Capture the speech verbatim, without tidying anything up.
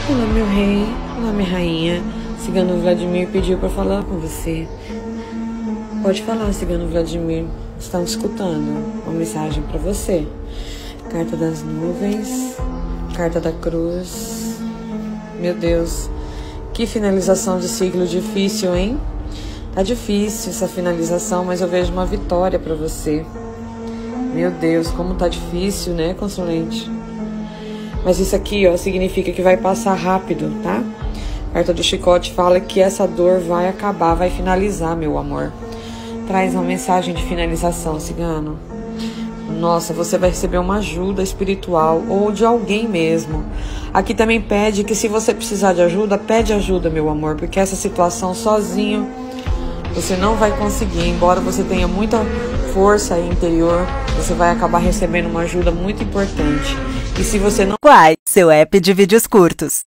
Olá, meu rei. Olá, minha rainha. Cigano Vladimir pediu para falar com você. Pode falar, Cigano Vladimir. Estão escutando uma mensagem para você. Carta das nuvens, carta da cruz. Meu Deus, que finalização de ciclo difícil, hein? Tá difícil essa finalização, mas eu vejo uma vitória para você. Meu Deus, como tá difícil, né, consulente? Mas isso aqui, ó, significa que vai passar rápido, tá? A carta do chicote fala que essa dor vai acabar, vai finalizar, meu amor. Traz uma mensagem de finalização, cigano. Nossa, você vai receber uma ajuda espiritual ou de alguém mesmo. Aqui também pede que se você precisar de ajuda, pede ajuda, meu amor, porque essa situação sozinho você não vai conseguir. Embora você tenha muita força aí interior, você vai acabar recebendo uma ajuda muito importante. E se você não... Quai, seu app de vídeos curtos.